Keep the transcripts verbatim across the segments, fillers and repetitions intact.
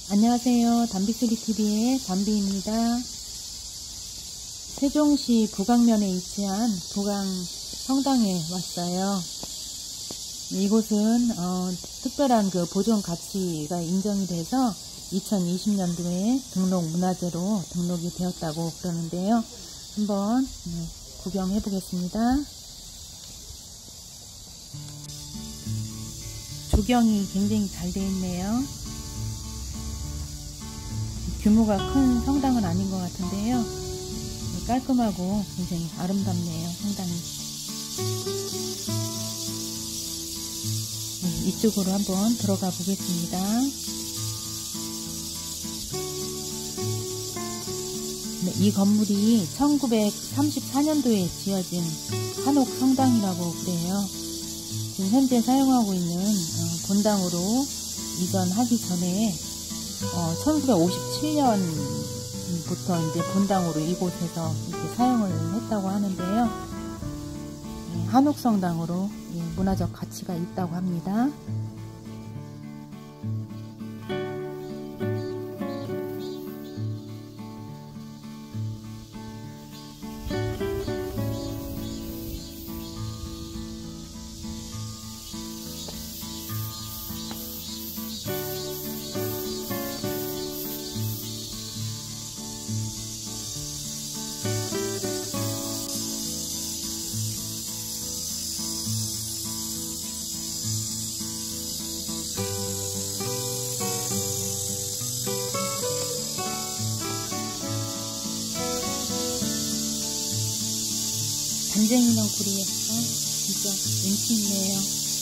안녕하세요. 담비쓰리티비의 담비입니다. 세종시 북악면에 위치한 북악 성당에 왔어요. 이곳은 어, 특별한 그 보존 가치가 인정이 돼서 이천이십 년도에 등록 문화재로 등록이 되었다고 그러는데요. 한번 네, 구경해 보겠습니다. 조경이 굉장히 잘 되어 있네요. 규모가 큰 성당은 아닌 것 같은데요. 깔끔하고 굉장히 아름답네요. 성당이. 네, 이쪽으로 한번 들어가 보겠습니다. 네, 이 건물이 천구백삼십사 년도에 지어진 한옥 성당이라고 그래요. 지금 현재 사용하고 있는 어, 본당으로 이전하기 전에 어, 천구백오십칠 년부터 이제 본당으로 이곳에서 이렇게 사용을 했다고 하는데요. 네, 한옥성당으로 예, 문화적 가치가 있다고 합니다. 담쟁이 너구리에 진짜 운치 있네요.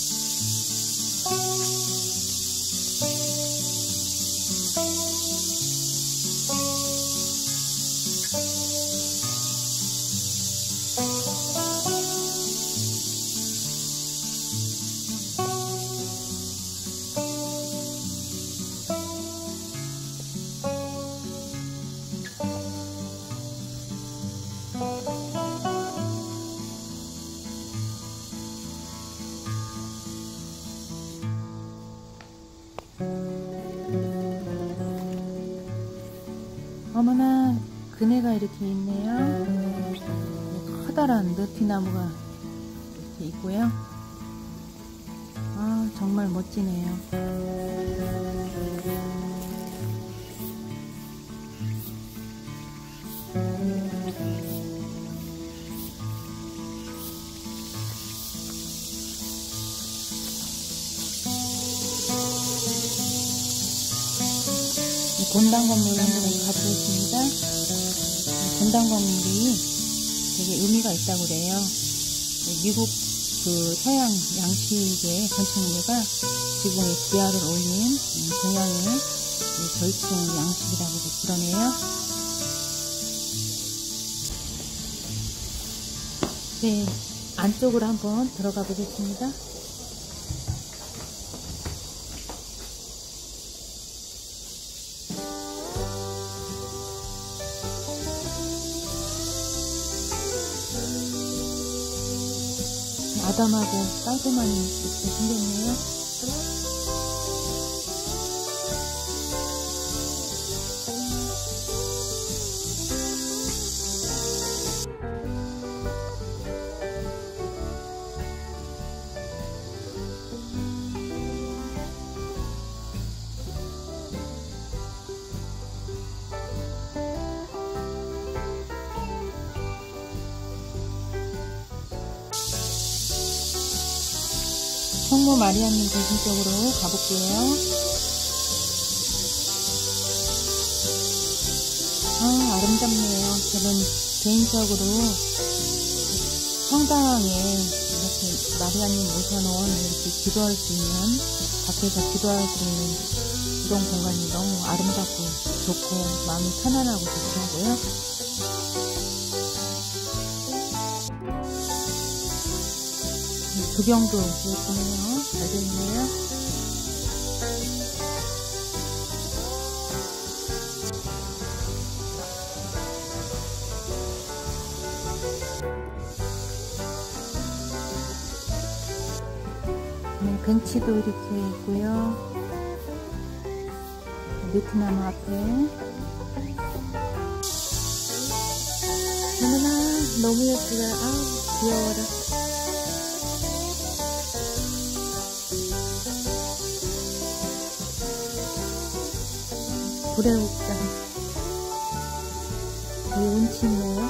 어머나, 그네가 이렇게 있네요. 커다란 느티나무가 이렇게 있고요. 아, 정말 멋지네요. 본당 건물 한번 가보겠습니다. 본당 건물이 되게 의미가 있다고 그래요. 미국 그 서양 양식의 건축물과 지붕에 기아를 올린 동양의 절충 양식이라고 그러네요. 네, 안쪽으로 한번 들어가 보겠습니다. 아담하고 깔끔한 이렇게 생겼네요. 성모 마리아님 계신 쪽으로 가볼게요. 아, 아름답네요. 저는 개인적으로 성당에 이렇게 마리아님 모셔놓은 이렇게 기도할 수 있는, 밖에서 기도할 수 있는 이런 공간이 너무 아름답고 좋고 마음이 편안하고 좋더라고요. 조경도 예쁘네요. 잘 되어있네요. 네, 벤치도 이렇게 있고요. 느티나무 앞에. 어머나, 너무 예쁘다. 아우, 귀여워라. 불에옥장. 이 운치 있네요.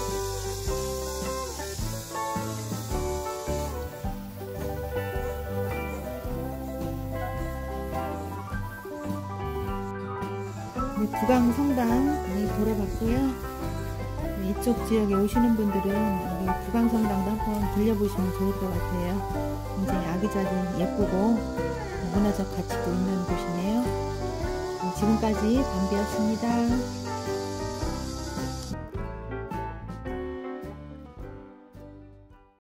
네, 구강성당 돌아봤고요. 이쪽 지역에 오시는 분들은 여기 구강성당도 한번 들려보시면 좋을 것 같아요. 굉장히 아기자기 예쁘고 문화적 가치도 있는 곳이네요. 지금까지 밤비였습니다.